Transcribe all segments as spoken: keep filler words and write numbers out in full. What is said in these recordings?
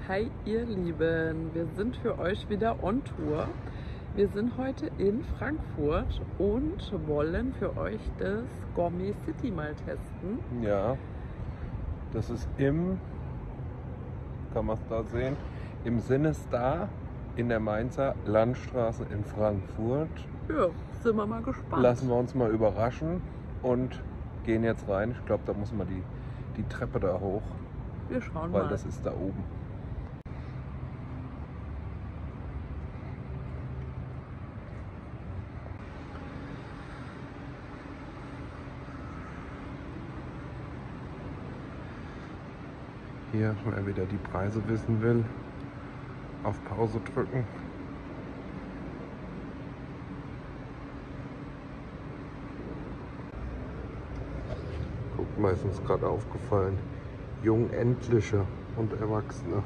Hi ihr Lieben, wir sind für euch wieder on Tour. Wir sind heute in Frankfurt und wollen für euch das Gourmet City mal testen. Ja, das ist im, kann man es da sehen, im Sinnestar in der Mainzer Landstraße in Frankfurt. Ja, sind wir mal gespannt. Lassen wir uns mal überraschen und gehen jetzt rein. Ich glaube, da muss man die, die Treppe da hoch, Wir schauen weil mal. das ist da oben. Hier, wer wieder die Preise wissen will, auf Pause drücken. Guckt mal, ist uns gerade aufgefallen. Jung, Endliche und Erwachsene.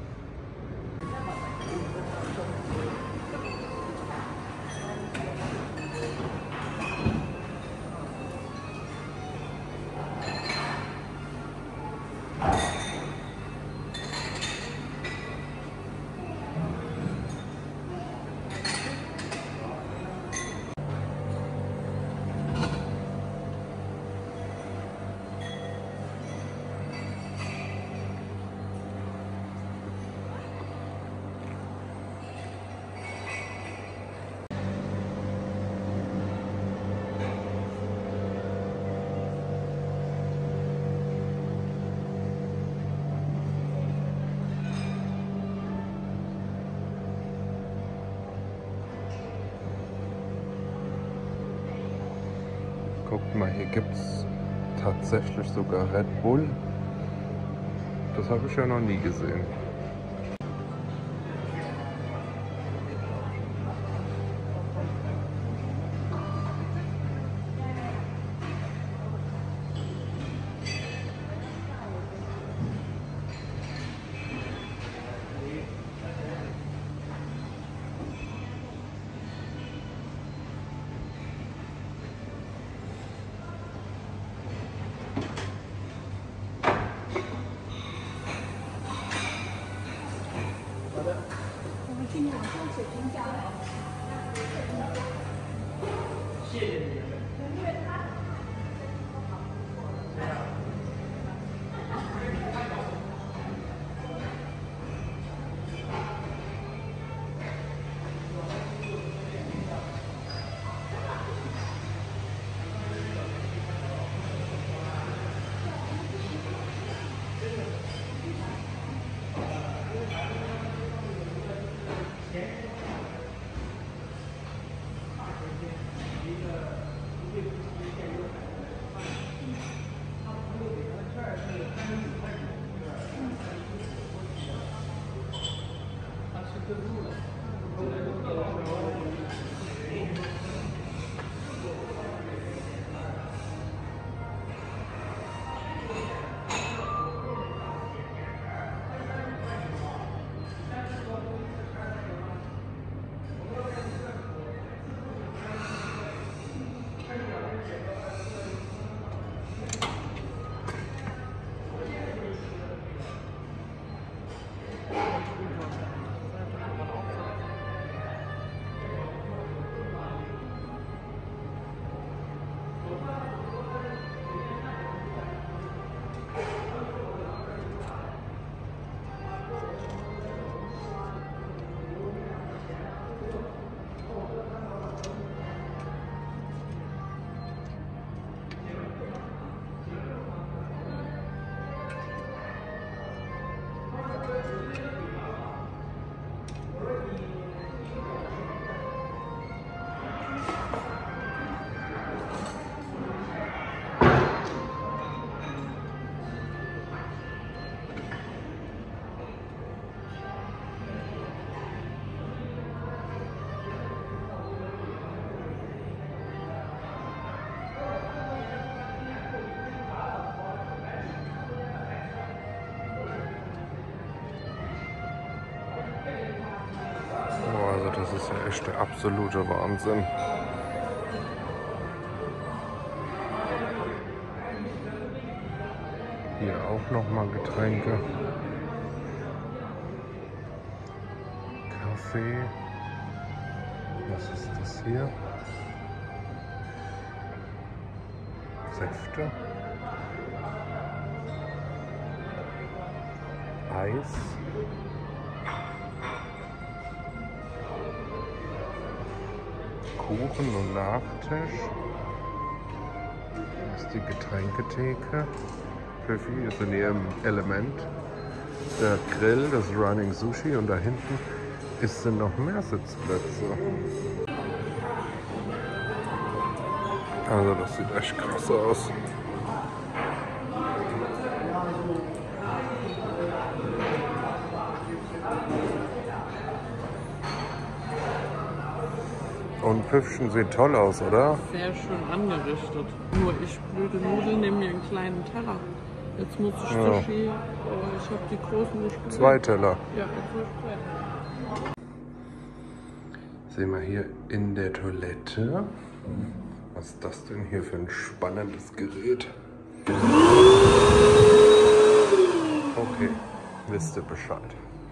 Guckt mal, hier gibt es tatsächlich sogar Red Bull. Das habe ich ja noch nie gesehen. Das ist ja echt der absolute Wahnsinn. Hier auch nochmal Getränke. Kaffee. Was ist das hier? Säfte. Eis. Kuchen und Nachtisch. Das ist die Getränketheke. Püffi ist in ihrem Element. Der Grill, das Running Sushi und da hinten ist, sind noch mehr Sitzplätze. Also das sieht echt krass aus. Und Püffchen sieht toll aus, oder? Sehr schön angerichtet. Nur ich blöde Nudeln nehme mir einen kleinen Teller. Jetzt muss ich Ja. Sushi, oh, ich habe die großen nicht gesehen. Zwei Teller. Ja, jetzt muss ich zwei. Sehen wir hier in der Toilette. Was ist das denn hier für ein spannendes Gerät? Okay, wisst ihr Bescheid.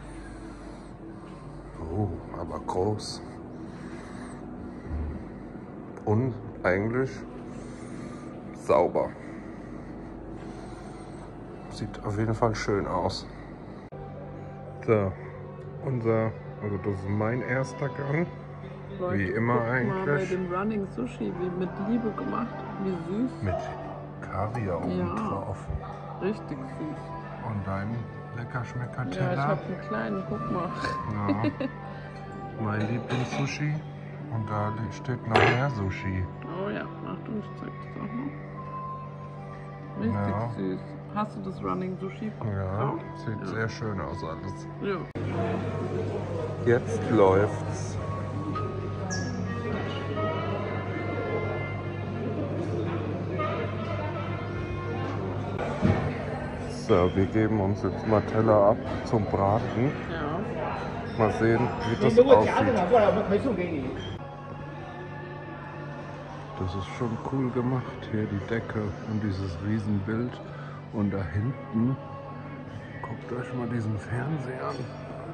Oh, aber groß. Und eigentlich sauber. Sieht auf jeden Fall schön aus. So, unser, also das ist mein erster Gang. Leute, Wie immer guckt mal bei eigentlich. dem Running Sushi, wie mit Liebe gemacht, wie süß. Mit Kaviar oben Ja. drauf. Richtig süß. Und dein Ja, ich Leckerschmecker-Teller. habe einen kleinen, guck mal. Ja. Mein Lieblings-Sushi. Und da steht noch mehr Sushi. Oh ja, Achtung, ich zeig das auch noch. Richtig Ja. süß. Hast du das Running Sushi? Ja, gekauft? sieht Ja. sehr schön aus alles. Ja. Jetzt läuft's. So, wir geben uns jetzt mal Teller ab zum Braten. Ja. Mal sehen, wie 你 das 如果夹子 aussieht. 拿过来，我们可以送给你。 Das ist schon cool gemacht. Hier die Decke und dieses Riesenbild. Und da hinten, guckt euch mal diesen Fernseher an.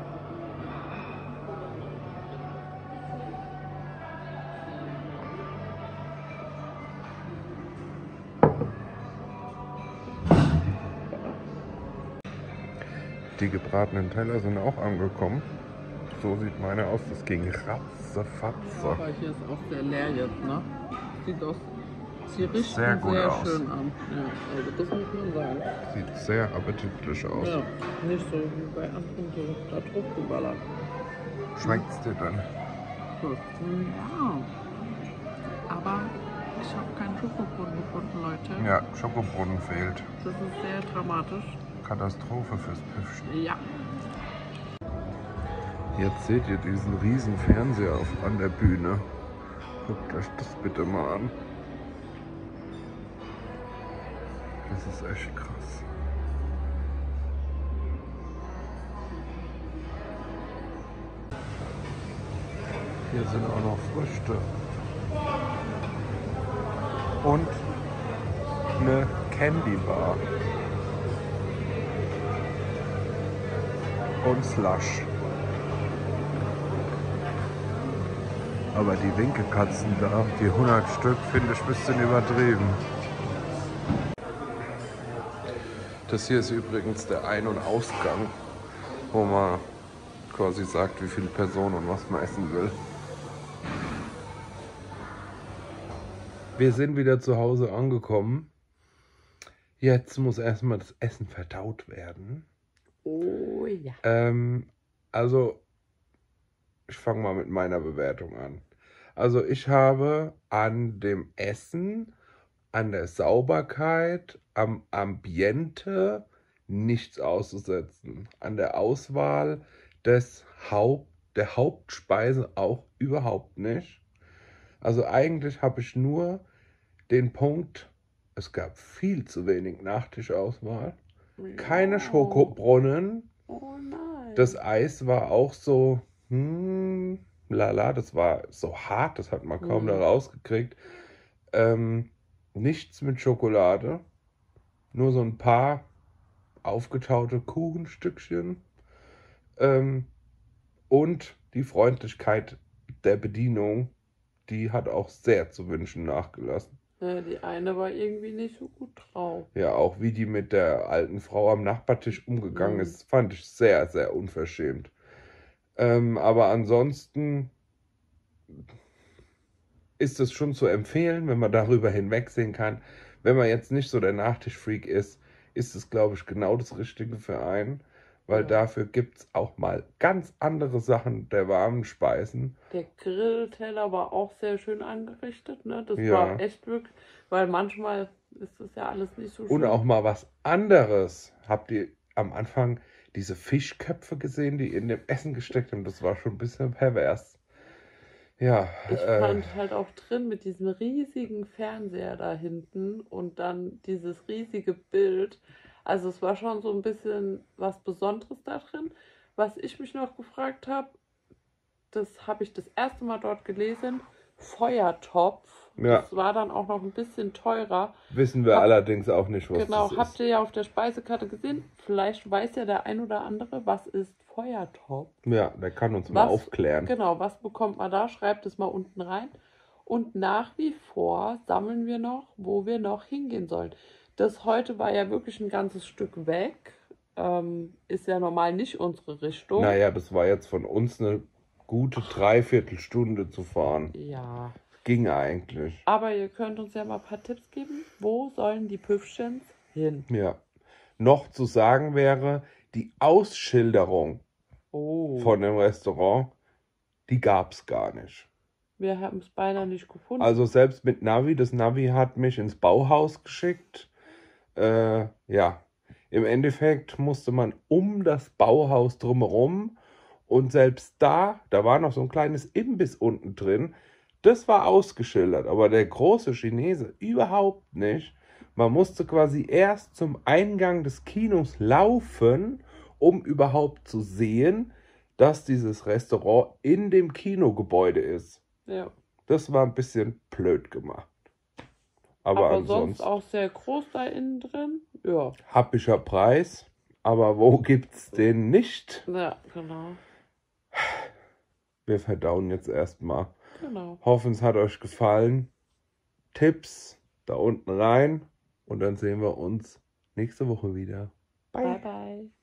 Die gebratenen Teller sind auch angekommen. So sieht meine aus. Das ging ratzefatze. Aber hier ist auch sehr leer jetzt, ne? Sieht auch, sie richten Sehr sehr, gut aus. schön an. Ja, also das muss man sagen. Sieht sehr appetitlich aus. Ja, nicht so wie bei anderen so da drauf geballert. Schmeckt's dir denn? So. Ja. Aber ich habe keinen Schokobrunnen gefunden, Leute. Ja, Schokobrunnen fehlt. Das ist sehr dramatisch. Katastrophe fürs Püffchen. Ja. Jetzt seht ihr diesen riesen Fernseher auf, an der Bühne. Guckt euch das bitte mal an. Das ist echt krass. Hier sind auch noch Früchte. Und eine Candy Bar. Und Slush. Aber die Winkelkatzen da, die hundert Stück, finde ich ein bisschen übertrieben. Das hier ist übrigens der Ein- und Ausgang, wo man quasi sagt, wie viele Personen und was man essen will. Wir sind wieder zu Hause angekommen. Jetzt muss erstmal das Essen verdaut werden. Oh ja. Ähm, also, ich fange mal mit meiner Bewertung an. Also, ich habe an dem Essen, an der Sauberkeit, am Ambiente nichts auszusetzen. An der Auswahl des Haupt, der Hauptspeise auch überhaupt nicht. Also, eigentlich habe ich nur den Punkt, es gab viel zu wenig Nachtischauswahl. Keine Schokobrunnen. Oh nein. Das Eis war auch so, hm, lala, das war so hart, das hat man kaum Mhm. da rausgekriegt. Ähm, nichts mit Schokolade, nur so ein paar aufgetaute Kuchenstückchen. Ähm, und die Freundlichkeit der Bedienung, die hat auch sehr zu wünschen nachgelassen. Ja, die eine war irgendwie nicht so gut drauf. Ja, auch wie die mit der alten Frau am Nachbartisch umgegangen Mhm. ist, fand ich sehr, sehr unverschämt. Ähm, aber ansonsten ist es schon zu empfehlen, wenn man darüber hinwegsehen kann. Wenn man jetzt nicht so der Nachtischfreak ist, ist es, glaube ich, genau das Richtige für einen, weil Ja. dafür gibt es auch mal ganz andere Sachen der warmen Speisen. Der Grillteller war auch sehr schön angerichtet, ne? Das Ja. war echt wirklich, weil manchmal ist das ja alles nicht so schön. Und auch mal was anderes. Habt ihr am Anfang diese Fischköpfe gesehen, die in dem Essen gesteckt haben? Das war schon ein bisschen pervers. Ja, Ich äh, fand halt auch drin mit diesem riesigen Fernseher da hinten und dann dieses riesige Bild. Also es war schon so ein bisschen was Besonderes da drin. Was ich mich noch gefragt habe, das habe ich das erste Mal dort gelesen, Feuertopf. Ja. Das war dann auch noch ein bisschen teurer. Wissen wir Hab- allerdings auch nicht, was Genau, das habt ist. ihr ja auf der Speisekarte gesehen. Vielleicht weiß ja der ein oder andere, was ist Feuertopf. Ja, der kann uns mal Was, aufklären. genau, was bekommt man da? Schreibt es mal unten rein. Und nach wie vor sammeln wir noch, wo wir noch hingehen sollen. Das heute war ja wirklich ein ganzes Stück weg. Ähm, ist ja normal nicht unsere Richtung. Naja, das war jetzt von uns eine gute Dreiviertelstunde zu fahren. Ja. Ging eigentlich. Aber ihr könnt uns ja mal ein paar Tipps geben. Wo sollen die Püffchens hin? Ja. Noch zu sagen wäre, die Ausschilderung Oh. von dem Restaurant, die gab es gar nicht. Wir haben es beinahe nicht gefunden. Also selbst mit Navi, das Navi hat mich ins Bauhaus geschickt. Äh, ja, im Endeffekt musste man um das Bauhaus drumherum und selbst da, da war noch so ein kleines Imbiss unten drin, das war ausgeschildert, aber der große Chinese überhaupt nicht. Man musste quasi erst zum Eingang des Kinos laufen, um überhaupt zu sehen, dass dieses Restaurant in dem Kinogebäude ist. Ja. Das war ein bisschen blöd gemacht. Aber, Aber ansonsten sonst auch sehr groß da innen drin. Ja. happischer Preis. Aber wo gibt's den nicht? Ja, genau. Wir verdauen jetzt erstmal. Genau. Hoffen, es hat euch gefallen. Tipps da unten rein. Und dann sehen wir uns nächste Woche wieder. Bye, bye.